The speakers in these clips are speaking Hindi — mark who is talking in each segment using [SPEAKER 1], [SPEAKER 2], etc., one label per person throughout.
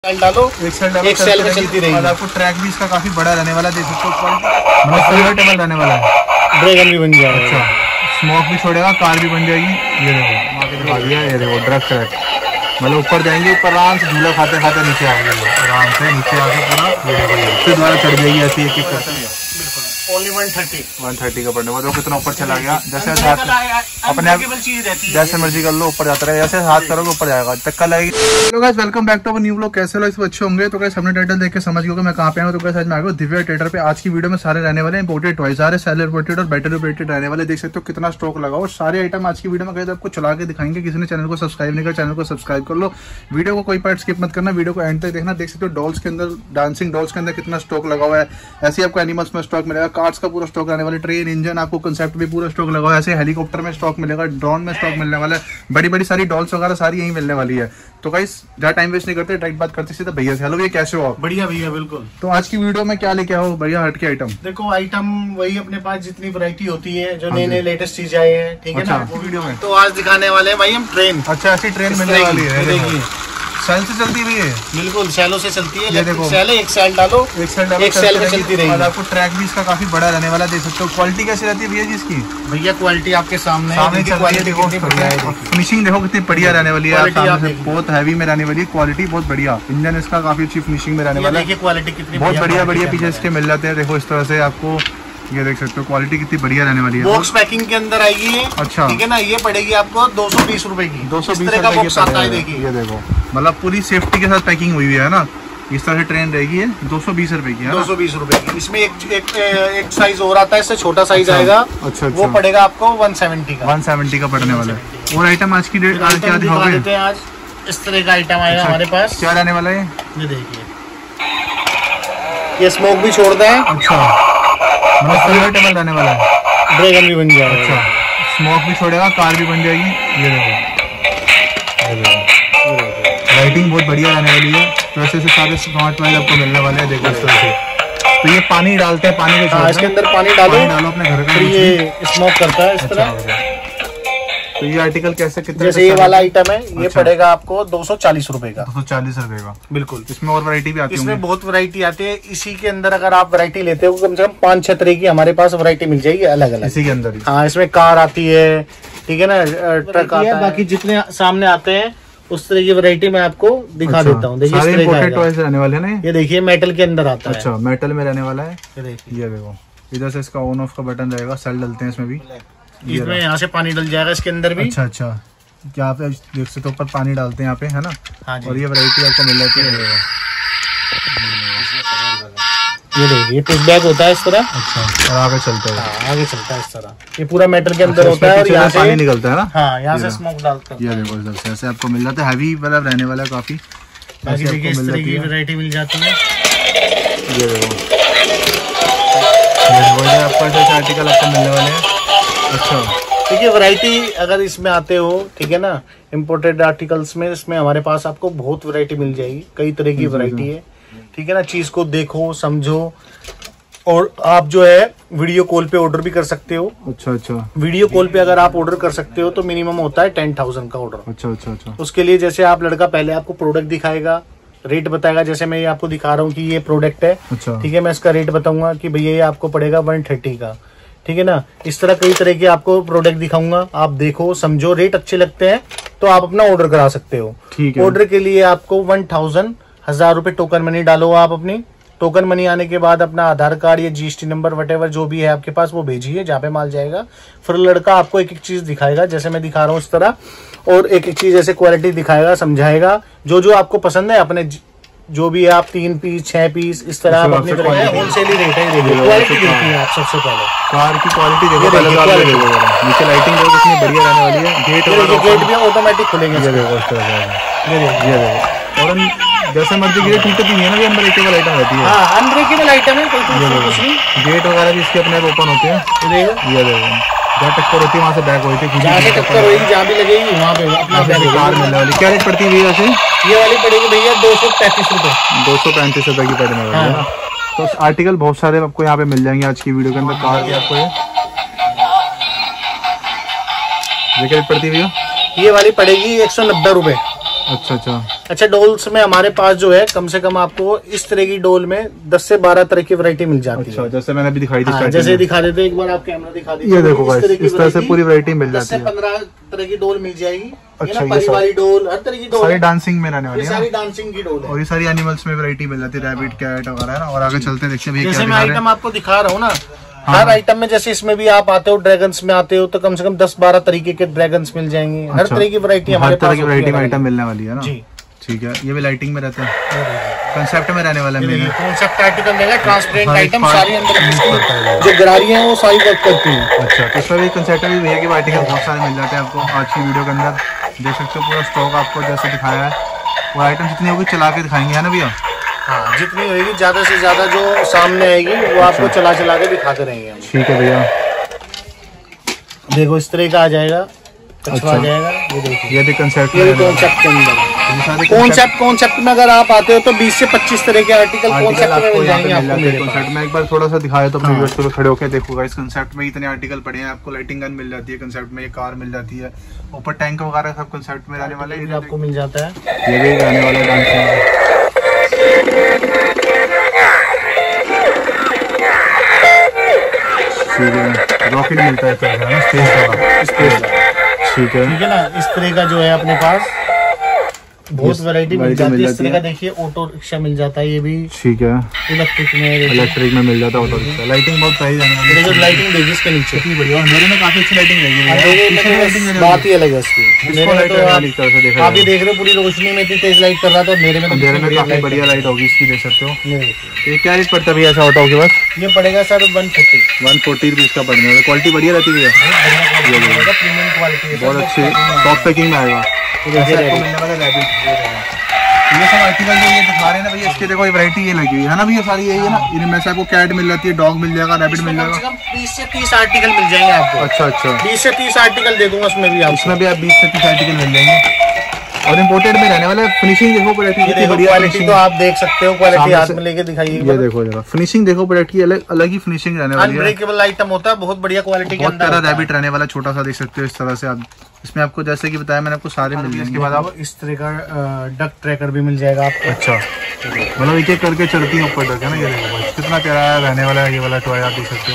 [SPEAKER 1] डालो
[SPEAKER 2] एक साइड
[SPEAKER 1] एक सेल में चलती रहेगी।
[SPEAKER 2] आपको ट्रैक भी इसका काफी बड़ा रहने वाला है, देख सकते हो। मतलब कन्वर्टेबल रहने वाला है,
[SPEAKER 1] ड्रैगन भी बन जाएगा।
[SPEAKER 2] अच्छा, स्मोक भी छोड़ेगा, कार भी बन जाएगी। ये देखो वहाँ पे दिखा दिया, ये देखो ड्रग ट्रैक। मतलब ऊपर जाएंगे, ऊपर आराम से झूला खाते खाते नीचे आ गए, आराम से नीचे आके पूरा फिर दोबारा चढ़ जाएगी ऐसी एक एक करके।
[SPEAKER 1] ओनली 130
[SPEAKER 2] का पड़ने वाला, कितना ऊपर चला गया। जैसे अपने आप जैसे मर्जी कर लो, ऊपर जाता रहे, जैसे हाथ करोगे ऊपर जाएगा, टक्कर लगेगी। तो guys welcome back to our new vlog. कैसे लोग अच्छे होंगे। तो गाइस हमने टाइटल देख के समझ गए मैं कहाँ पे आया हूँ। तो गाइस आज मैं आ गया दिव्या थिएटर पे। आज की वीडियो में सारे रहने वाले इंपोर्टेड टॉय, सारे सेल रिपोर्टेड और बैटरी ऑपरेटेड रहने वाले। देख सकते हो कितना स्टॉक लगा और सारे आइटम आज की वीडियो में आपको चला के दिखाएंगे। किसी ने चैनल को सब्सक्राइब नहीं किया, चैनल को सब्सक्राइब कर लो। वीडियो को कोई पार्ट स्किप मत करना, वीडियो को एंड तक देखना। देख सकते हो डॉल्स के अंदर, डांसिंग डॉल्स के अंदर कितना स्टॉक लगा हुआ है। ऐसे आपको एनिमल्स में स्टॉक मिलेगा, कार्ड्स का पूरा स्टॉक रहने वाले, ट्रेन इंजन आपको कंसेप्ट भी पूरा स्टॉक लगा हुआ है। ऐसे हेलीकॉप्टर में स्टॉक मिलेगा, ड्रोन में स्टॉक मिलने वाला है, बड़ी बड़ी सारी डॉल्स वगैरह सारी यही मिलने वाली है। तो गाइस ज्यादा टाइम वेस्ट नहीं करते, डायरेक्ट बात करते सीधा भैया से। हेलो भैया, कैसे हो आप?
[SPEAKER 1] बढ़िया भैया, बिल्कुल।
[SPEAKER 2] तो आज की वीडियो में क्या लेके आओ भैया? हट के आइटम
[SPEAKER 1] देखो, आइटम वही अपने पास जितनी वैरायटी होती है, जो नए नए लेटेस्ट चीज आए हैं, ठीक है ना, वो वीडियो में। तो आज दिखाने वाले हैं भाई हम ट्रेन।
[SPEAKER 2] अच्छा, ऐसी ट्रेन मिलने वाली है,
[SPEAKER 1] देखिए
[SPEAKER 2] सेल से चलती भी है।
[SPEAKER 1] बिल्कुल सेलों से चलती है।
[SPEAKER 2] ये देखो,
[SPEAKER 1] सेल है, एक सेल डालो
[SPEAKER 2] एक सेल
[SPEAKER 1] में चलती रहेगी।
[SPEAKER 2] और आपको ट्रैक भी इसका काफी बड़ा रहने वाला, देख सकते हो। क्वालिटी कैसी रहती है भैया जी इसकी?
[SPEAKER 1] भैया क्वालिटी आपके सामने
[SPEAKER 2] क्वालिटी फिनिशिंग देखो कितनी बढ़िया रहने वाली है। बहुत हैवी में रहने वाली है, क्वालिटी बहुत बढ़िया। इंजन इसका काफी अच्छी फिनिशिंग में रहने वाला है।
[SPEAKER 1] क्वालिटी कितनी
[SPEAKER 2] बहुत बढ़िया बढ़िया पीछे इसके मिल जाते हैं। देखो इस तरह से आपको ये देख सकते हो, क्वालिटी कितनी बढ़िया रहने वाली है।
[SPEAKER 1] बॉक्स पैकिंग के अंदर आएगी ये। अच्छा, ठीक है ना। ये पड़ेगी आपको 220 रुपए की।
[SPEAKER 2] 220
[SPEAKER 1] का बॉक्स आता है, देखिए
[SPEAKER 2] ये देखो। मतलब पूरी सेफ्टी के साथ पैकिंग हुई है ना। इस तरह से ट्रेन रहेगी है, 220 रुपए की है।
[SPEAKER 1] 220 रुपए की। इसमें एक साइज और आता है, इससे छोटा साइज आएगा। अच्छा, वो पड़ेगा आपको 170 का।
[SPEAKER 2] 170 का पड़ने वाला है। और आइटम आज की डेट क्या दिखाओगे?
[SPEAKER 1] आज इस तरह का आइटम आएगा हमारे पास।
[SPEAKER 2] क्या रहने वाला है
[SPEAKER 1] ये? देखिए, ये स्मोक भी छोड़ता है।
[SPEAKER 2] अच्छा, कन्वर्टेबल रहने वाला है,
[SPEAKER 1] ड्रैगन भी बन जाएगा।
[SPEAKER 2] अच्छा, स्मोक भी छोड़ेगा, कार भी बन जाएगी। ये देखो लाइटिंग बहुत बढ़िया रहने वाली है। तो ऐसे सारे स्मार्ट वाइज आपको मिलने वाले हैं। देखो इस तरह से। तो ये पानी डालते हैं, पानी के
[SPEAKER 1] इसके अंदर पानी डालो
[SPEAKER 2] अपने घर का,
[SPEAKER 1] ये स्मोक करता है इस तरह।
[SPEAKER 2] तो ये आर्टिकल कैसे कितने?
[SPEAKER 1] जैसे ये वाला आइटम है, ये पड़ेगा आपको 240 रुपए का।
[SPEAKER 2] 240 रुपए का,
[SPEAKER 1] बिल्कुल।
[SPEAKER 2] इसमें और वैरायटी भी आती है?
[SPEAKER 1] इसमें बहुत वैरायटी आती है। इसी के अंदर अगर आप वैरायटी लेते हो, कम से कम 5-6 तरह की हमारे पास वैरायटी मिल जाएगी अलग अलग इसी के अंदर। हाँ, इसमें कार आती है, ठीक है ना, ट्रक आता है। बाकी जितने सामने आते हैं उस तरह की वैरायटी मैं आपको दिखा देता हूँ। देखिए
[SPEAKER 2] सारे इंपोर्टेड टॉयज रहने वाले हैं ना।
[SPEAKER 1] ये देखिए मेटल के अंदर आता है।
[SPEAKER 2] अच्छा, मेटल में रहने वाला है। ये देखो, इधर से इसका ऑन ऑफ का बटन रहेगा, सेल डलते हैं इसमें भी।
[SPEAKER 1] इसमें यहाँ से पानी डल जाएगा इसके अंदर भी।
[SPEAKER 2] अच्छा अच्छा, यहाँ पे देख सकते हो ऊपर पानी डालते हैं यहाँ पे, है ना।
[SPEAKER 1] हाँ जी।
[SPEAKER 2] और ये वैरायटी आपको मिल जाती है।
[SPEAKER 1] ये देखिए पुश बैक होता है इस तरह।
[SPEAKER 2] अच्छा, और आगे चलता है।
[SPEAKER 1] हाँ, आगे चलता है इस तरह। ये पूरा मेटल के अंदर होता है और यहाँ से
[SPEAKER 2] पानी निकलता है ना।
[SPEAKER 1] हाँ, यहाँ से स्मोक डालते हैं।
[SPEAKER 2] ये देखो इधर से ऐसे आपको मिल जाता है। हैवी मतलब रहने वाला है काफी।
[SPEAKER 1] बाकी देखिए इस तरह की वैरायटी मिल जाती है।
[SPEAKER 2] ये देखो आपको ऐसे आर्टिकल आपको मिलने वाले हैं। अच्छा,
[SPEAKER 1] देखिए वैरायटी अगर इसमें आते हो, ठीक है ना, इम्पोर्टेड आर्टिकल्स में, इसमें हमारे पास आपको बहुत वैरायटी मिल जाएगी। कई तरह की वैरायटी है, ठीक है ना। चीज को देखो, समझो, और आप जो है वीडियो कॉल पे ऑर्डर भी कर सकते हो।
[SPEAKER 2] अच्छा अच्छा,
[SPEAKER 1] वीडियो कॉल पे अगर आप ऑर्डर कर सकते हो तो मिनिमम होता है 10,000 का ऑर्डर।
[SPEAKER 2] अच्छा अच्छा अच्छा।
[SPEAKER 1] उसके लिए जैसे आप लड़का पहले आपको प्रोडक्ट दिखाएगा, रेट बताएगा। जैसे मैं ये आपको दिखा रहा हूँ कि ये प्रोडक्ट है, ठीक है, मैं इसका रेट बताऊंगा कि भैया ये आपको पड़ेगा 130 का, ठीक है ना। इस तरह कई तरह के आपको प्रोडक्ट दिखाऊंगा, आप देखो, समझो, रेट अच्छे लगते हैं तो आप अपना ऑर्डर करा सकते हो। ठीक है। ऑर्डर के लिए आपको 1000 रुपए टोकन मनी डालो। आप अपनी टोकन मनी आने के बाद अपना आधार कार्ड या जीएसटी नंबर वटेवर जो भी है आपके पास वो भेजिए जहाँ पे माल जाएगा। फिर लड़का आपको एक एक चीज दिखाएगा, जैसे मैं दिखा रहा हूँ इस तरह, और एक एक चीज ऐसे क्वालिटी दिखाएगा, समझाएगा, जो जो आपको पसंद है अपने जो भी है। आप 3 पीस 6 पीस इस तरह आप अपनी होलसेल ही रेट है। क्वालिटी देखिए आप सबसे पहले, कार की क्वालिटी देखो, नीचे लाइटिंग देखो कितनी बढ़िया रहने वाली है। गेट भी ऑटोमेटिक खुलेंगे। ये देखो, और जैसे मर्जी गेट टूटती नहीं है ना, अनब्रेकेबल आइटम रहती है। हाँ, अनब्रेकेबल आइटम है, कोई कुछ नहीं। गेट वगैरह भी इसके अपने ओपन होते हैं। ये देखो, जहाँ टक्कर होती है वहाँ से बैक होती है, जहाँ से टक्कर होगी, जहाँ भी लगेगी वहाँ पे अपना कार मिलने वाली। क्या रेट पड़ती है भैया से? ये वाली पड़ेगी भैया 235 रुपए। 235 रुपए की पड़ने वाली है ना। तो आर्टिकल बहुत सारे आपको यहाँ पे मिल जाएंगे आज की वीडियो के अंदर। कार की आपको ये क्या रेट पड़ती है भैया? ये वाली पड़ेगी 190 रुपए। अच्छा अच्छा, अच्छा, डोल्स में हमारे पास जो है कम से कम आपको इस तरह की डोल में 10 से 12 तरह की वैरायटी मिल जाती है।
[SPEAKER 2] जैसे मैंने अभी दिखाई थी,
[SPEAKER 1] जैसे दिखा देते, एक बार आप कैमरा दिखा दीजिए।
[SPEAKER 2] ये देखो गाइस, इस तरह से पूरी वैरायटी मिल जाती है।
[SPEAKER 1] 15 तरह की डोल मिल जाएगी।
[SPEAKER 2] अच्छा,
[SPEAKER 1] ये वाली डोल, हर तरह की डोल,
[SPEAKER 2] सारी डांसिंग में रहने वाली है,
[SPEAKER 1] सारी डांसिंग की डोल है।
[SPEAKER 2] और ये सारी एनिमल्स में वैरायटी मिल जाती है, रैबिट, कैट वगैरह है ना। और आगे चलते हैं, देखते हैं
[SPEAKER 1] जैसे मैं आइटम आपको दिखा रहा हूँ ना, हर आइटम में, जैसे इसमें भी आप आते हो ड्रैगन्स में आते हो तो कम से कम 10-12 तरीके के ड्रैगन्स मिल जाएंगे। हर तरह की वैरायटी हमारे पास, हर तरह की वैरायटी
[SPEAKER 2] में आइटम मिलने वाली है ना
[SPEAKER 1] जी।
[SPEAKER 2] ठीक है, ये भी लाइटिंग में रहता है, कंसेप्ट में रहने वाला है।
[SPEAKER 1] कंसेप्ट आर्टिकल रहेगा, ट्रांसपेरेंट आइटम, सारी अंदर जो गरारियां हैं वो सारी वर्क करती हैं।
[SPEAKER 2] अच्छा, तो इसमें भी कंसेप्ट में भैया के आर्टिकल बहुत सारे मिल जाते हैं आपको। आज की वीडियो के अंदर देख सकते हो पूरा स्टॉक आपको जैसे दिखाया है, वो आइटम जितनी होगी चला के दिखाएंगे, है ना भैया?
[SPEAKER 1] हाँ, जितनी होगी ज्यादा से ज्यादा जो सामने आएगी वो आपको चला के दिखाते रहेंगे।
[SPEAKER 2] ठीक है भैया,
[SPEAKER 1] देखो इस तरह का आ जाएगा, अच्छा आ जाएगा। ये देखिए,
[SPEAKER 2] ये भी कंसेप्ट
[SPEAKER 1] के अंदर। कॉन्सेप्ट में अगर आप आते हो तो 20 से 25 तरह के आर्टिकल कॉन्सेप्ट में मिल जाएंगे आपको मेरे पास।
[SPEAKER 2] कॉन्सेप्ट में एक बार थोड़ा सा दिखाया तो अपने व्यूअर्स को खड़े होकर देखोगा। इस कॉन्सेप्ट में इतने आर्टिकल पड़े हैं आपको। लाइटिंग गन मिल जाती है कॉन्सेप्ट में, ये कार मिल जाती है, ऊपर टैंक वगैरह सब कॉन्सेप्ट में रहने वाले
[SPEAKER 1] आपको मिल जाता है।
[SPEAKER 2] ये भी रहने वाला डांस रॉकेट मिलता है स्पेस। ठीक है
[SPEAKER 1] ना, इस तरह का जो है अपने पास बहुत वैरायटी मिल जाती है। इस तरह का देखिए ऑटो रिक्शा मिल जाता है, ये भी ठीक है, इलेक्ट्रिक में मिल जाता है ऑटो रिक्शा। लाइटिंग बहुत सही है, लाइटिंग देखिए इसके नीचे कितनी बढ़िया। मेरे में काफी अच्छी लाइटिंग लगी है, बात ही अलग है इसकी। आप ये देख रहे हो पूरी रोशनी में इतनी तेज लाइट कर रहा था, मेरे में
[SPEAKER 2] काफी बढ़िया लाइट होगी इसकी, देख सकते हो। ये क्या रेट पड़ता है भैया ऐसा ऑटो के पास?
[SPEAKER 1] ये पड़ेगा सर 140
[SPEAKER 2] रुपीज का पड़ने वाला। क्वालिटी बढ़िया रहती है,
[SPEAKER 1] प्रीमियम क्वालिटी,
[SPEAKER 2] बहुत अच्छी टॉप पैकिंग में आएगा। ये सब आर्टिकल जो ये दिखा रहे हैं ना भैया, इसके देखो ये वैरायटी ये लगी हुई है ना भैया, सारी यही है ना। इनमें से आपको कैट मिल जाती है, डॉग मिल जाएगा, रैबिट मिल जाएगा।
[SPEAKER 1] 20 से 30 आर्टिकल मिल जाएंगे आपको।
[SPEAKER 2] अच्छा,
[SPEAKER 1] 20 से 30 आर्टिकल दे दूंगा उसमें भी आप।
[SPEAKER 2] इसमें भी आप 20 से 30 आर्टिकल मिल जाएंगे। और इम्पोर्टेड में रहने वाला फिनिशिंग देखो प्रोडक्ट की,
[SPEAKER 1] क्वालिटी तो आप देख सकते हो, क्वालिटी हाथ में लेके दिखाइए।
[SPEAKER 2] ये देखो जरा फिनिशिंग देखो प्रोडक्ट की, अलग ही फिनिशिंग रहने वाली है।
[SPEAKER 1] अनब्रेकेबल आइटम होता है, बहुत बढ़िया क्वालिटी के अंदर।
[SPEAKER 2] रैबिट रहने वाला छोटा सा, देख सकते हो इस तरह से आप। इसमें आपको जैसे कि बताया मैंने, आपको सारे मिल जाएंगे। इसके बाद आप
[SPEAKER 1] इस तरह का डक ट्रैकर भी मिल जाएगा आपको।
[SPEAKER 2] अच्छा, मतलब एक एक करके चढ़ती है ऊपर डक, है ना। ये देखो कितना प्यारा रहने वाला है ये वाला टॉय, आप देख सकते हो।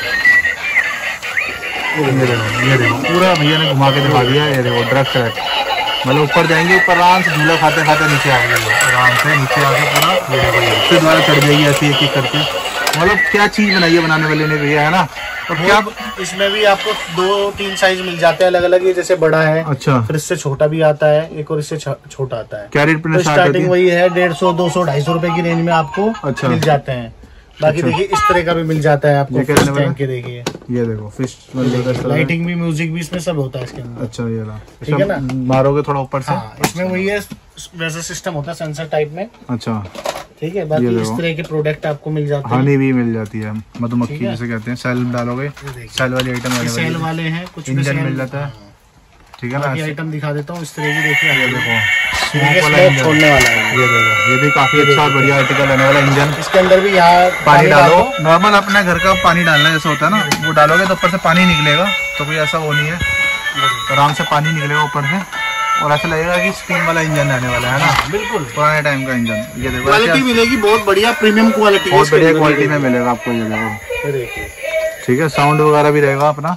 [SPEAKER 2] ये देखो पूरा भैया ने घुमा के दिखा दिया। ये देखो डक ट्रैक, मतलब ऊपर जाएंगे, ऊपर आराम से झूला खाते खाते नीचे आ गए, आराम से नीचे आके पूरा फिर दोबारा चढ़ जाएगी ऐसे एक एक करके। मतलब क्या चीज बनाई है बनाने वाले ने भैया, है ना। और क्या
[SPEAKER 1] इसमें भी आपको 2-3 साइज मिल जाते हैं अलग अलग। ये जैसे बड़ा है,
[SPEAKER 2] अच्छा,
[SPEAKER 1] फिर इससे छोटा भी आता है एक, और इससे छोटा आता है।
[SPEAKER 2] क्या रेट पे
[SPEAKER 1] स्टार्टिंग वही है 150, 200, 250 रुपए की रेंज में आपको मिल जाते हैं। बाकी देखिए इस तरह का भी मिल जाता है आपको। के देखिए, ये
[SPEAKER 2] देखो फिश,
[SPEAKER 1] लाइटिंग भी, म्यूजिक भी इसमें सब होता है इसके अंदर।
[SPEAKER 2] अच्छा, ये ला
[SPEAKER 1] ठीक है ना,
[SPEAKER 2] मारोगे थोड़ा ऊपर से।
[SPEAKER 1] इसमें वही है, वैसा सिस्टम होता है सेंसर टाइप में।
[SPEAKER 2] अच्छा,
[SPEAKER 1] ठीक है। बाकी इस तरह के प्रोडक्ट आपको मिल जाते हैं।
[SPEAKER 2] हनी भी मिल जाती है, मधुमक्खी जिसे कहते हैं। सेल डालोगे, सेल वाली आइटम,
[SPEAKER 1] सेल वाले हैं, कुछ
[SPEAKER 2] इंजन मिल जाता है। ठीक है ना,
[SPEAKER 1] आइटम दिखा देता हूँ इस तरह की। देखिए ये देखो
[SPEAKER 2] छोड़ने वाला है, ये देखो, ये भी काफी अच्छा और बढ़िया आर्टिकल रहने वाला। इंजन
[SPEAKER 1] इसके अंदर भी यहाँ
[SPEAKER 2] पानी डालो, नॉर्मल अपने घर का पानी डालना जैसा होता है ना, वो डालोगे तो ऊपर से पानी निकलेगा, तो कोई ऐसा वो नहीं है, आराम से पानी निकलेगा ऊपर से। और ऐसा लगेगा कि स्टीम वाला इंजन रहने वाला है ना, बिल्कुल पुराने टाइम का इंजन। ये देखो
[SPEAKER 1] क्वालिटी मिलेगी बहुत बढ़िया, प्रीमियम क्वालिटी,
[SPEAKER 2] बहुत बढ़िया क्वालिटी में मिलेगा आपको। ये देखो, ठीक है, साउंड वगैरह भी रहेगा अपना।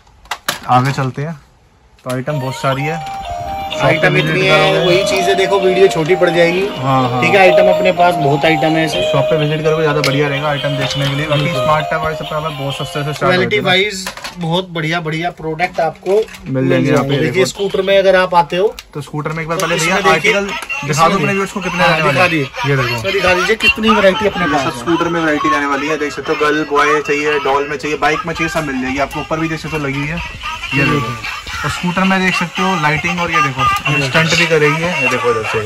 [SPEAKER 2] आगे चलते हैं, तो आइटम बहुत सारी है,
[SPEAKER 1] आइटम इतनी है, वही चीजें देखो वीडियो छोटी पड़ जाएगी। ठीक है, आइटम अपने पास बहुत आइटम है ऐसे।
[SPEAKER 2] शॉप पे विजिट करोगे ज्यादा बढ़िया रहेगा आइटम देखने के लिए। बाकी स्मार्ट टैब वाइज बहुत सस्ते से स्टार्ट,
[SPEAKER 1] क्वालिटी वाइज बहुत बढ़िया बढ़िया प्रोडक्ट आपको
[SPEAKER 2] मिल जाएंगे।
[SPEAKER 1] देखिए स्कूटर में अगर आप आते हो
[SPEAKER 2] तो स्कूटर में एक बार पहले भैया आर्टिकल दिखा दो अपने व्यूअर्स को, कितने रहने वाले हैं। ये देखो,
[SPEAKER 1] दिखा दीजिए कितनी वैरायटी अपने पास
[SPEAKER 2] स्कूटर में वैरायटी रहने वाली है। देख सकते हो, गर्ल बॉय चाहिए, डॉल में चाहिए, बाइक में चाहिए, सब मिल जाएगी आपको। ऊपर भी देख सकते हो लगी है, ये देखो। और स्कूटर में देख सकते हो लाइटिंग, और ये देखो स्टंट भी कर रही है, ये देखो इधर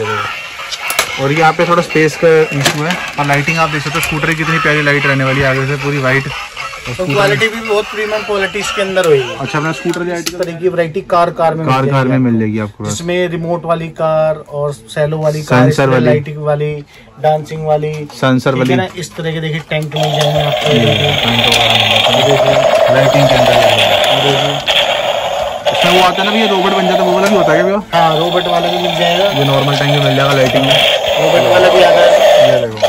[SPEAKER 2] से। और यहाँ पे थोड़ा स्पेस का इशू है, और लाइटिंग आप देख सकते हो स्कूटर की कितनी प्यारी लाइट रहने वाली है आगे से, पूरी वाइट।
[SPEAKER 1] तो क्वालिटी भी बहुत प्रीमियम क्वालिटी इसके अंदर होगी।
[SPEAKER 2] अच्छा, अपना स्कूटर
[SPEAKER 1] की वैरायटी कार में
[SPEAKER 2] मिल जाएगी आपको।
[SPEAKER 1] इसमें रिमोट वाली कार और सैलो वाली कार,
[SPEAKER 2] सेंसर वाली,
[SPEAKER 1] लाइटिंग वाली, डांसिंग वाली,
[SPEAKER 2] सेंसर वाली
[SPEAKER 1] ना। इस तरह के देखिए टैंक मिल जाएंगे आपको,
[SPEAKER 2] लाइटिंग के अंदर। इसमें वो आता है ना भैया, रोबोट बन जाता है, वो वाला भी होता है क्या भैया?
[SPEAKER 1] हाँ, रोबोट वाला भी मिल जाएगा।
[SPEAKER 2] ये नॉर्मल टैंक में मिल जाएगा लाइटिंग में,
[SPEAKER 1] रोबोट वाला भी आता है।
[SPEAKER 2] ये देखो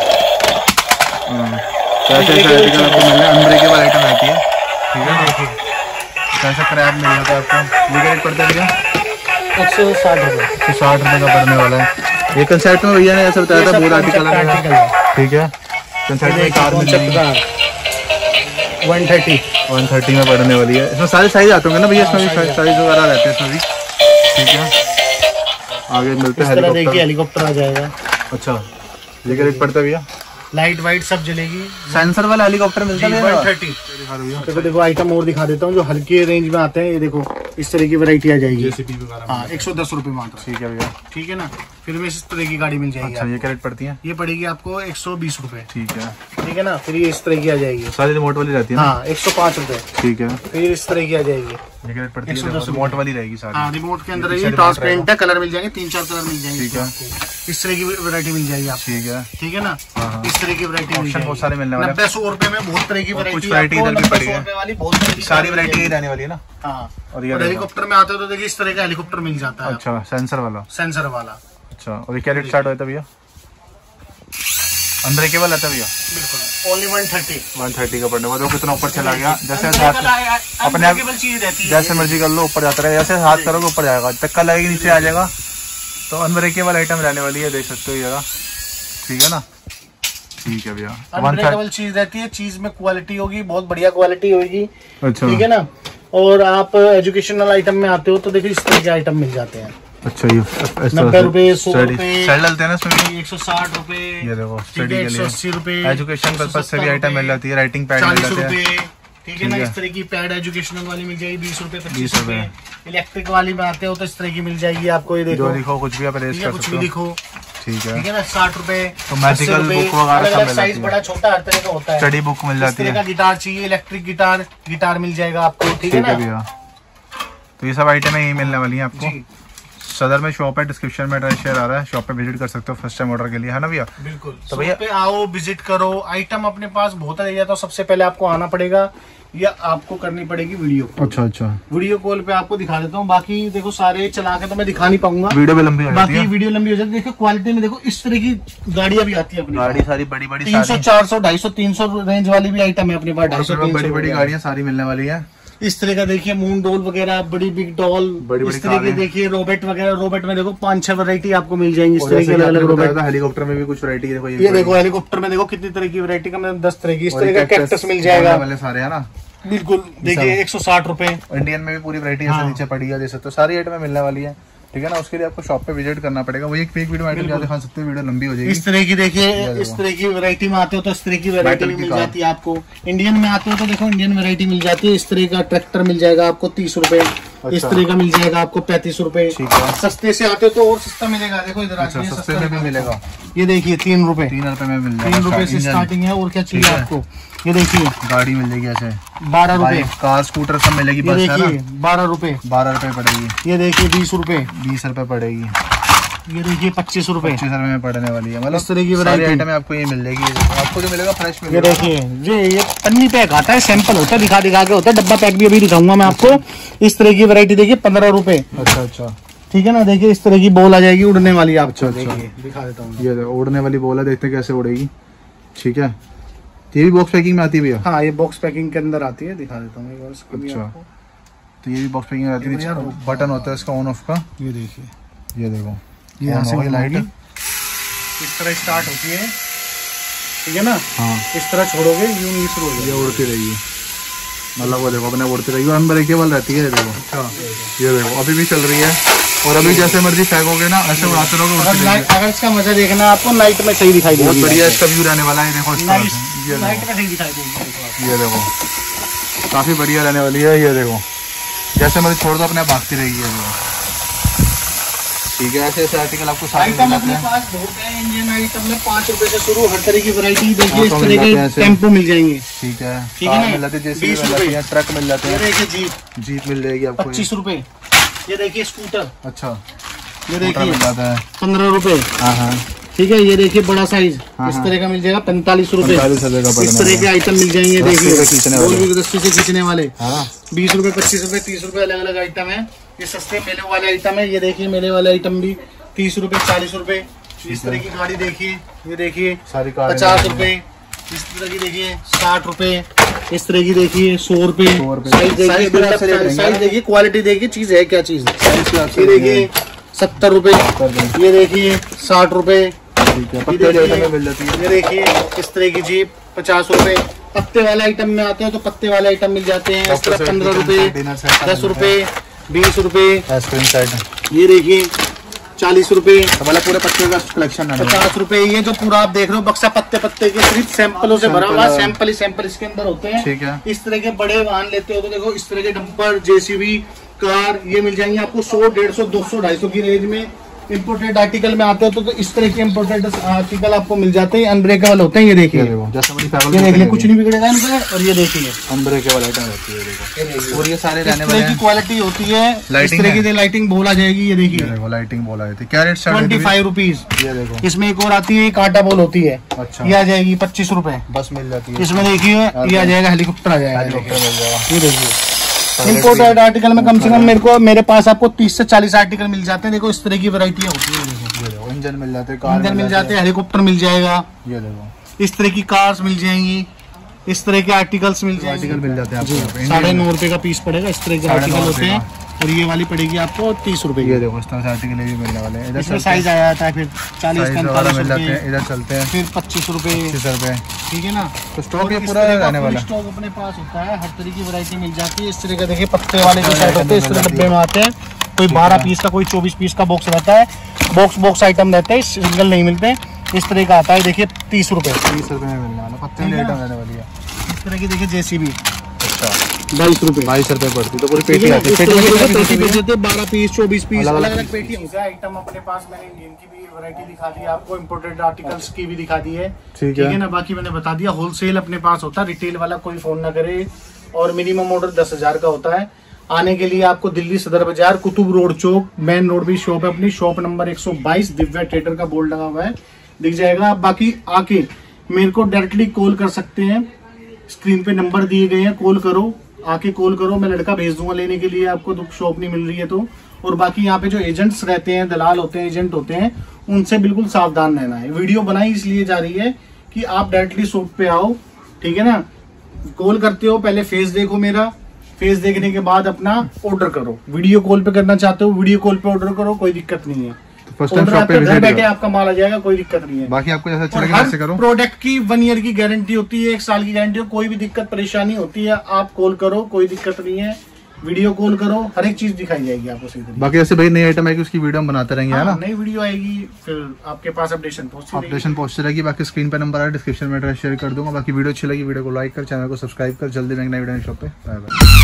[SPEAKER 2] कैसे आर्टिकल आपको मिल रहा है, अनब्रेकेबल आइटम रहती है। ठीक है, कैसा क्रैब मिल जाता है आपको। ये रेट पड़ता है भैया
[SPEAKER 1] 160 रुपये।
[SPEAKER 2] 160 रुपये का पड़ने वाला है। ये कंसेप्ट में भैया ने ऐसा बताया था, बहुत आर्टिकल है। ठीक है, कंसेप्ट में कार मिल जाएगी 130 में पड़ने वाली है। इसमें सारे साइज आते होंगे ना भैया, इसमें भी साइज वगैरह रहते हैं इसमें भी। ठीक है, आगे मिलते हैं
[SPEAKER 1] हेलीकॉप्टर आ जाएगा।
[SPEAKER 2] अच्छा, ये क्या रेट पड़ता है भैया?
[SPEAKER 1] लाइट वाइट सब जलेगी।
[SPEAKER 2] सेंसर वाला हेलीकॉप्टर मिलता है
[SPEAKER 1] 130। तो देखो आइटम और दिखा देता हूँ जो हल्के रेंज में आते हैं। ये देखो इस तरह की वैरायटी आ जाएगी। हाँ, 110 रुपए मात्र।
[SPEAKER 2] ठीक है भैया,
[SPEAKER 1] ठीक है ना। फिर भी इस तरह की गाड़ी मिल जाएगी।
[SPEAKER 2] अच्छा, ये क्या रेट पड़ती है?
[SPEAKER 1] ये पड़ेगी आपको 120 रुपए।
[SPEAKER 2] ठीक है,
[SPEAKER 1] ठीक है ना। फिर ये इस तरह की आ जाएगी,
[SPEAKER 2] सारी रिमोट वाली रहती है।
[SPEAKER 1] हाँ, 105 रुपए।
[SPEAKER 2] ठीक है,
[SPEAKER 1] फिर इस तरह की आ जाएगी,
[SPEAKER 2] ये क्या रेट पड़ती है? रिमोट वाली रहेगी सारी।
[SPEAKER 1] हाँ, रिमोट के अंदर ये ट्रांसपेरेंट है, कलर मिल जाएंगे, 3-4 कलर मिल जाएंगे। ठीक है, इस तरह की वैरायटी मिल जाएगी आपको।
[SPEAKER 2] ठीक है,
[SPEAKER 1] ठीक है ना। इस तरह की वैरायटी
[SPEAKER 2] बहुत सारे मिलने वाले हैं।
[SPEAKER 1] 90-100 रुपए में बहुत तरह की वैरायटी।
[SPEAKER 2] कुछ वैरायटी इधर भी पड़ी है
[SPEAKER 1] वाली, बहुत
[SPEAKER 2] सारी वैरायटी रहने वाली है ना।
[SPEAKER 1] हाँ,
[SPEAKER 2] और
[SPEAKER 1] हेलीकॉप्टर में आते हो तो देखिए इस तरह का हेलीकॉप्टर मिल जाता है।
[SPEAKER 2] अच्छा, सेंसर वाला।
[SPEAKER 1] सेंसर वाला।
[SPEAKER 2] अच्छा, और ये क्या रेट स्टार्ट होता है भैया? अनब्रेकेबल आता है भैया?
[SPEAKER 1] बिल्कुल, ओनली 130
[SPEAKER 2] का पड़ने वाला। कितना ऊपर चला गया, जैसे अपने आप जैसे मर्जी कर लो, ऊपर जाता रहेगा। जैसे हाथ करोगे ऊपर जाएगा, धक्का लगेगी नीचे आ जाएगा। तो अनब्रेकेबल आइटम रहने वाली है, देख सकते हो ये जगह। ठीक है ना। ठीक है भैया,
[SPEAKER 1] अनब्रेकेबल चीज रहती है, चीज में क्वालिटी होगी, बहुत बढ़िया क्वालिटी होगी।
[SPEAKER 2] अच्छा,
[SPEAKER 1] ठीक है ना। और आप एजुकेशनल आइटम में आते हो तो देखिए इस तरह के आइटम मिल जाते हैं।
[SPEAKER 2] अच्छा, ये
[SPEAKER 1] 90 रुपए, 100 रुपए
[SPEAKER 2] डलते हैं ना इसमें,
[SPEAKER 1] 160 रुपए।
[SPEAKER 2] ये देखो स्टडी के लिए
[SPEAKER 1] 180 रुपए।
[SPEAKER 2] एजुकेशन पर्पज से भी आइटम मिल जाती है, राइटिंग पैड मिल जाते हैं।
[SPEAKER 1] ठीक है ना। इस तरह की पैड एजुकेशनल वाली मिल जाएगी 20 रुपए, 25 रुपए। इलेक्ट्रिक वाली में आते हो तो इस तरह की मिल जाएगी आपको। ये देखो,
[SPEAKER 2] जो लिखो कुछ भी आप अरेंज कर
[SPEAKER 1] कुछ
[SPEAKER 2] सकते
[SPEAKER 1] भी
[SPEAKER 2] हो।
[SPEAKER 1] लिखो।
[SPEAKER 2] ठीक है,
[SPEAKER 1] ठीक है ना। 60 रुपए।
[SPEAKER 2] तो मैजिकल बुक वगैरह सब मिल
[SPEAKER 1] साइज बड़ा छोटा हर तरह का होता है।
[SPEAKER 2] स्टडी बुक मिल जाती है।
[SPEAKER 1] गिटार चाहिए, इलेक्ट्रिक गिटार मिल जाएगा आपको। ठीक है
[SPEAKER 2] भैया, तो ये सब आइटम यही मिलने वाली है आपको। सदर में शॉप है, डिस्क्रिप्शन में एड्रेस शेयर आ रहा है, शॉप पे विजिट कर सकते हो फर्स्ट टाइम ऑर्डर के लिए, है ना भैया?
[SPEAKER 1] बिल्कुल, तो भैया पे आओ, विजिट करो। आइटम अपने पास बहुत है, तो सबसे पहले आपको आना पड़ेगा या आपको करनी पड़ेगी वीडियो कॉल। अच्छा, वीडियो कॉल पे आपको दिखा देता हूँ। बाकी देखो सारे चला के तो मैं दिखा नहीं पाऊंगा, वीडियो भी लंबी हो जाती है। वीडियो लंबी हो जाती है। देखो क्वालिटी में देखो इस तरह की गाड़ियां भी आती है अपनी
[SPEAKER 2] गाड़ी सारी बड़ी
[SPEAKER 1] 300, 400, 250, 300 रेंज वाली भी आइटम है अपने पास। 250
[SPEAKER 2] बड़ी गाड़ियां सारी मिलने वाली है।
[SPEAKER 1] इस तरह का देखिए मून डॉल वगैरह, बड़ी बिग डॉल, इस तरह की देखिए रोबोट वगैरह। रोबोट में देखो 5-6 वैरायटी आपको मिल जाएंगी इस तरह की अलग-अलग रोबोट। हेलीकॉप्टर में भी कुछ वैरायटी देखो, ये देखो हेलीकॉप्टर में देखो कितनी तरह की वैरायटी का, मतलब 10 तरह की। इस तरह का कैक्टस मिल जाएगा
[SPEAKER 2] वाले सारे, है ना।
[SPEAKER 1] बिल्कुल, देखिए 160 रुपए।
[SPEAKER 2] इंडियन में भी पूरी वैरायटी ऐसे नीचे पड़ी है, जैसे तो सारी आइटम मिलने वाली है। ठीक है ना। उसके लिए आपको शॉप पे विजिट करना पड़ेगा। वो एक वीडियो आइटम क्या दिखा सकते हैं, वीडियो लंबी हो जाएगी। इस तरह की देखिए, इस तरह की वैरायटी में आते हो तो इस तरह की वैरायटी मिल जाती है आपको। इंडियन में आते हो तो देखो इंडियन वैरायटी मिल जाती है। इस तरह का ट्रैक्टर मिल जाएगा आपको 30 रुपए। इस तरह का मिल जाएगा आपको 35 रुपए। सस्ते से आते हो तो और सस्ता मिलेगा। देखो इधर सस्ते में भी मिलेगा। ये देखिए 3 रुपए, 3 रुपए में मिल जाएगा। 3 रुपए से स्टार्टिंग है। और क्या चाहिए आपको? ये देखिए गाड़ी मिल जाएगी ऐसे 12 रुपए। कार स्कूटर सब मिलेगी। बस है ना, 12 रुपए। 12 रुपए पड़ेगी। ये देखिए 20 रुपए, 20 रुपए पड़ेगी। ये देखिए 25 रुपए, 25 रुपए में पड़ने वाली है। मतलब इस तरह की वैरायटी आइटम आपको ये मिल जाएगी। आपको जो मिलेगा फ्रेश मिलेगा। ये देखिए ये पन्नी पैक आता है, सैंपल होता है, दिखा के होता है। डब्बा पैक भी अभी दिखाऊंगा मैं आपको। इस तरह की वैरायटी देखिए 15 रुपए। अच्छा, ठीक है ना। देखिए इस तरह की बॉल आ जाएगी उड़ने वाली। आप देखिए, दिखा देता हूँ। ये उड़ने वाली बॉल है, देखते हैं कैसे उड़ेगी। ठीक है, ये भी बॉक्स पैकिंग में आती है भैया? हाँ, ये बॉक्स पैकिंग के अंदर आती है, दिखा देता हूँ एक बार। अच्छा, तो ये भी बॉक्स पैकिंग में आती है। बटन होता है इसका ऑन ऑफ का। ये देखिए, ये देखो, ये यहाँ से लाइट इस तरह स्टार्ट होती है। ठीक है ना। हाँ, इस तरह छोड़ोगे यूं ही शुरू हो जाएगी, ये उड़ती रहेगी। मतलब वो देखो अपने उड़ती रहेगी, अनब्रेकेबल रहती है। देखो, अच्छा, ये देखो अभी भी चल रही है। और अभी जैसे मर्जी फेंकोगे ना, ऐसे उड़ाते रहोगे। अगर इसका मजा देखना है आपको, नाइट में सही दिखाई देगा। बहुत बढ़िया इसका व्यू रहने वाला है। देखो नाइट में सही दिखाई देगी। ये देखो काफी बढ़िया रहने वाली है। ये देखो जैसे मर्जी छोड़ दो, अपने आप भागती रहेगी। ठीक है, ऐसे ऐसे आर्टिकल आपको सारे आइटम अपने पास बहुत है। इंडियन आइटम में 5 रुपए से शुरू, हर तरह की वैरायटी देखिए। इस तरह के टेम्पो मिल जाएंगे। ठीक है, कार मिल जाती है, जैसे ट्रक मिल जाते हैं। जीप मिल जाएगी आपको 25 रुपए। ये देखिए स्कूटर। अच्छा, ये देखिए मिल जाता है 15 रुपए। हाँ, ठीक है। ये देखिए बड़ा साइज इस तरह का मिल जाएगा 45 रुपए। इस तरह के आइटम मिल जाएंगे। देखिए रस्सी से खींचने वाले 20 रुपए, 25 रुपए, 30 रुपए अलग अलग आइटम है।
[SPEAKER 1] ये सस्ते मेले वाले आइटम है। ये देखिए मेले वाले आइटम भी 30 रुपए 40 रुपए। इस तरह की गाड़ी देखिए, ये देखिए
[SPEAKER 2] सारी
[SPEAKER 1] 50 रुपए। इस तरह की देखिए 60 रुपए। इस तरह की देखिए 100 रुपए। साइज देखिए, क्वालिटी देखिए, चीज है क्या चीज है। ये देखिए 70 रुपए। ये देखिए 60 रुपए। ये देखिए इस तरह की जीप 50 रुपए। पत्ते वाले आइटम में आते हैं तो पत्ते वाले आइटम मिल जाते हैं। इस तरह 15 रुपए, 10 रुपए, 20 रुपए। ये देखिए 40 रुपए।
[SPEAKER 2] पूरे पत्ते का कलेक्शन है।
[SPEAKER 1] 50 रुपए। ये जो पूरा आप देख रहे हो बक्सा पत्ते पत्ते के सिर्फ सैंपलों से भरा हुआ, सैंपल ही सैंपल इसके अंदर होते हैं।
[SPEAKER 2] ठीक है।
[SPEAKER 1] इस तरह के बड़े वाहन लेते हो तो देखो इस तरह के डंपर, जेसीबी, कार, ये मिल जाएंगे आपको 100, 150, 200, 250 की रेंज में। इम्पोर्टेड आर्टिकल में आते हो तो इस तरह के इम्पोर्टेड आर्टिकल आपको मिल जाते हैं, अनब्रेकेबल होते हैं। ये देखिए, ये देखिए कुछ नहीं बिगड़ेगा इनका। और ये देखिए
[SPEAKER 2] अनब्रेकेबल आइटम रहती है, देखो। और ये सारे रहने
[SPEAKER 1] वाले की क्वालिटी होती है। इस तरह की लाइटिंग बोल आ जाएगी। ये देखिए
[SPEAKER 2] लाइटिंग बोल आती है। क्या रेट?
[SPEAKER 1] 25 रुपीज।
[SPEAKER 2] ये देखो
[SPEAKER 1] इसमें एक और आती है, कांटा बोल होती है।
[SPEAKER 2] अच्छा।
[SPEAKER 1] ये आ जाएगी 25 रुपए।
[SPEAKER 2] बस मिल जाती है।
[SPEAKER 1] इसमें देखिए ये आ जाएगा हेलीकॉप्टर आ जाएगा। ये देखिए
[SPEAKER 2] तो
[SPEAKER 1] इम्पोर्टेड आर्टिकल में कम से कम मेरे पास आपको 30 से 40 आर्टिकल मिल जाते हैं। देखो इस तरह की वैरायटी होती है।
[SPEAKER 2] इंजन मिल जाते हैं,
[SPEAKER 1] इंजन मिल जाते हैं, हेलीकॉप्टर मिल जाएगा।
[SPEAKER 2] ये देखो
[SPEAKER 1] इस तरह की कार्स मिल जाएंगी, इस तरह के आर्टिकल्स मिल जाएंगे। 9.5 रुपए का पीस पड़ेगा। इस तरह के आर्टिकल होते हैं। और ये वाली पड़ेगी आपको 30 रुपए।
[SPEAKER 2] ये देखो इस तरह से आर्टिकल भी मिलने वाले हैं।
[SPEAKER 1] इसमें साइज आ जाता है फिर 40-45
[SPEAKER 2] मिल जाते हैं। इधर चलते हैं
[SPEAKER 1] फिर 25 रुपए।
[SPEAKER 2] ठीक
[SPEAKER 1] है ना।
[SPEAKER 2] तो स्टॉक ये पूरा रहने वाला।
[SPEAKER 1] स्टॉक अपने पास होता है, हर तरह की वैरायटी मिल जाती है। इस तरह का देखिए पत्ते वाले जो सेट होते हैं, इस तरह डब्बे में आते हैं। कोई 12 पीस का, कोई 24 पीस का बॉक्स रहता है। बॉक्स आइटम रहते हैं, सिंगल नहीं मिलते। इस तरह का आता है, देखिए 30 रुपए।
[SPEAKER 2] 30 रुपए में मिलने वाला पत्ते वाली आइटम रहने वाली है।
[SPEAKER 1] इस तरह की देखिए जेसीबी
[SPEAKER 2] 22 रुपए पड़ती। तो पूरी पेटी आती है। पेटी
[SPEAKER 1] देते 12 पीस 24 पीस अलग अलग पेटी आइटम अपने पास। मैंने इंडियन की भी वैरायटी दिखा दी आपको, इम्पोर्टेड आर्टिकल्स की भी दिखा दी है। ठीक है ना। बाकी मैंने बता दिया होलसेल अपने पास होता है, रिटेल वाला कोई फोन ना करे। और मिनिमम ऑर्डर 10,000 का होता है। आने के लिए आपको Delhi Sadar Bazaar, Qutub road Chowk, main road भी शॉप है अपनी। शॉप नंबर 122, दिव्या थिएटर का बोर्ड लगा हुआ है, दिख जाएगा। बाकी आके मेरे को डायरेक्टली कॉल कर सकते हैं। स्क्रीन पे नंबर दिए गए हैं, कॉल करो, आके कॉल करो, मैं लड़का भेज दूंगा लेने के लिए आपको। तो शॉप नहीं मिल रही है तो। और बाकी यहाँ पे जो एजेंट्स रहते हैं, दलाल होते हैं, एजेंट होते हैं, उनसे बिल्कुल सावधान रहना है। वीडियो बनाई इसलिए जा रही है कि आप डायरेक्टली शॉप पे आओ, ठीक है ना। कॉल करते हो पहले फेस देखो मेरा, फेस देखने के बाद अपना ऑर्डर करो। वीडियो कॉल पे करना चाहते हो, वीडियो कॉल पे ऑर्डर करो, कोई दिक्कत नहीं है। घर बैठे आपका माल आ जाएगा, कोई दिक्कत नहीं है।
[SPEAKER 2] बाकी आपको जैसा अच्छा लगे वैसे करो।
[SPEAKER 1] प्रोडक्ट की 1 ईयर की गारंटी होती है, 1 साल की गारंटी हो। कोई भी दिक्कत परेशानी होती है आप कॉल करो, कोई दिक्कत नहीं है। वीडियो कॉल करो, हर एक चीज दिखाई जाएगी आपको सही तरीके।
[SPEAKER 2] बाकी जैसे भाई नई आइटम आएगी उसकी वीडियो हम बनाते रहेंगे, है ना।
[SPEAKER 1] नई वीडियो आएगी फिर आपके पास अपडेशन
[SPEAKER 2] पहुंचती रहेगी। बाकी स्क्रीन पे नंबर है, डिस्क्रिप्शन में एड्रेस शेयर कर दूंगा। बाकी वीडियो अच्छी लगी वीडियो को लाइक कर, चैनल को सब्सक्राइब कर। जल्दी मैं नई वीडियो शॉप पे। Bye bye.